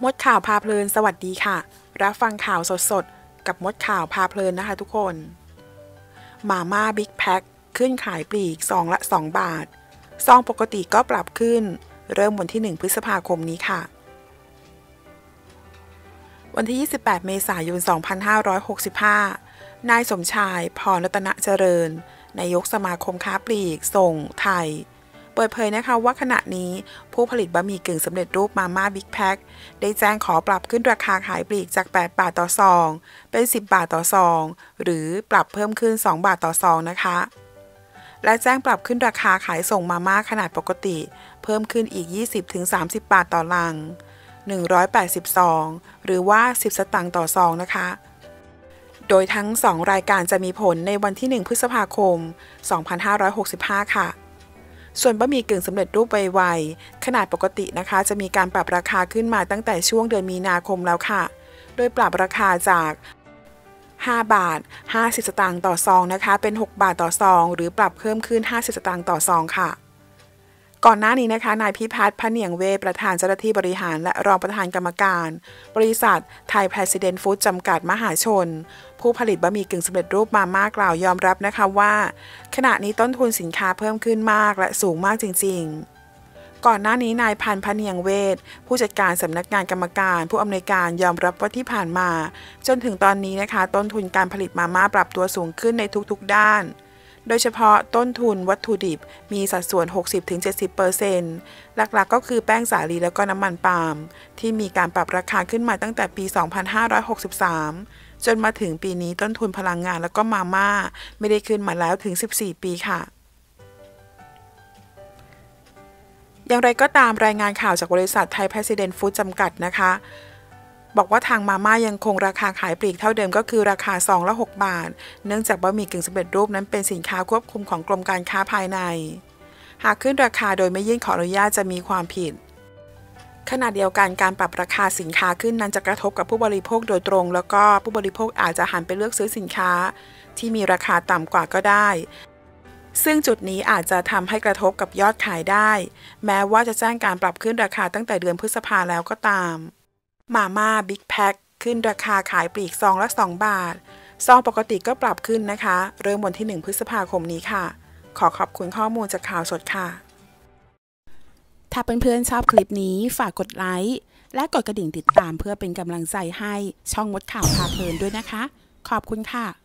มดข่าวพาเพลินสวัสดีค่ะรับฟังข่าวสดๆกับมดข่าวพาเพลินนะคะทุกคนมาม่าบิ๊กแพ็คขึ้นขายปลีกซองละ2 บาทซองปกติก็ปรับขึ้นเริ่มวันที่1 พฤษภาคมนี้ค่ะวันที่28 เมษายน 2565 นายสมชายพรรัตนเจริญนายกสมาคมค้าปลีกส่งไทยเปิดเผยนะคะว่าขณะนี้ผู้ผลิตบะหมี่กึ่งสำเร็จรูปมาม่าบิ๊กแพ็คได้แจ้งขอปรับขึ้นราคาขายปลีกจาก8 บาทต่อซองเป็น10 บาทต่อซองหรือปรับเพิ่มขึ้น2 บาทต่อซองนะคะและแจ้งปรับขึ้นราคาขายส่งมาม่าขนาดปกติเพิ่มขึ้นอีก 20-30 บาทต่อลัง180 ซองหรือว่า10 สตางค์ต่อซองนะคะโดยทั้ง2รายการจะมีผลในวันที่1 พฤษภาคม 2565 ค่ะส่วนบะหมี่กึ่งสำเร็จรูปไวๆขนาดปกตินะคะจะมีการปรับราคาขึ้นมาตั้งแต่ช่วงเดือนมีนาคมแล้วค่ะโดยปรับราคาจาก5 บาท 50 สตางค์ต่อซองนะคะเป็น6 บาทต่อซองหรือปรับเพิ่มขึ้น50 สตางค์ต่อซองค่ะก่อนหน้านี้นะคะนายพิพัฒน์ พะเนียงเวชประธานเจ้าหน้าที่บริหารและรองประธานกรรมการบริษัทไทย President Food จำกัดมหาชนผู้ผลิตบะหมี่กึ่งสำเร็จรูปมาม่ากล่าวยอมรับนะคะว่าขณะนี้ต้นทุนสินค้าเพิ่มขึ้นมากและสูงมากจริงๆก่อนหน้านี้นายพันธ์ พะเนียงเวชผู้จัดการสำนักงานกรรมการผู้อำนวยการยอมรับว่าที่ผ่านมาจนถึงตอนนี้นะคะต้นทุนการผลิตมาม่าปรับตัวสูงขึ้นในทุกๆด้านโดยเฉพาะต้นทุนวัตถุดิบมีสัดส่วน 60-70% หลักๆก็คือแป้งสาลีแล้วก็น้ำมันปาล์มที่มีการปรับราคาขึ้นมาตั้งแต่ปี 2563 จนมาถึงปีนี้ต้นทุนพลังงานแล้วก็มาม่าไม่ได้ขึ้นมาแล้วถึง 14 ปีค่ะอย่างไรก็ตามรายงานข่าวจากบริษัทไทย President Food จำกัดนะคะบอกว่าทางมาม่ายังคงราคาขายปลีกเท่าเดิมก็คือราคาซองละ6 บาทเนื่องจากบะหมี่กึ่งสำเร็จรูปนั้นเป็นสินค้าควบคุมของกรมการค้าภายในหากขึ้นราคาโดยไม่ยื่นขออนุญาตจะมีความผิดขณะเดียวกันการปรับราคาสินค้าขึ้นนั้นจะกระทบกับผู้บริโภคโดยตรงแล้วก็ผู้บริโภคอาจจะหันไปเลือกซื้อสินค้าที่มีราคาต่ำกว่าก็ได้ซึ่งจุดนี้อาจจะทำให้กระทบกับยอดขายได้แม้ว่าจะแจ้งการปรับขึ้นราคาตั้งแต่เดือนพฤษภาแล้วก็ตามมาม่าบิ๊กแพ็คขึ้นราคาขายปลีกซองละ2 บาทซองปกติก็ปรับขึ้นนะคะเริ่มวันที่1 พฤษภาคมนี้ค่ะขอบคุณข้อมูลจากข่าวสดค่ะถ้าเพื่อนๆชอบคลิปนี้ฝากกดไลค์และกดกระดิ่งติดตามเพื่อเป็นกำลังใจให้ช่องมดข่าวพาเพลินด้วยนะคะขอบคุณค่ะ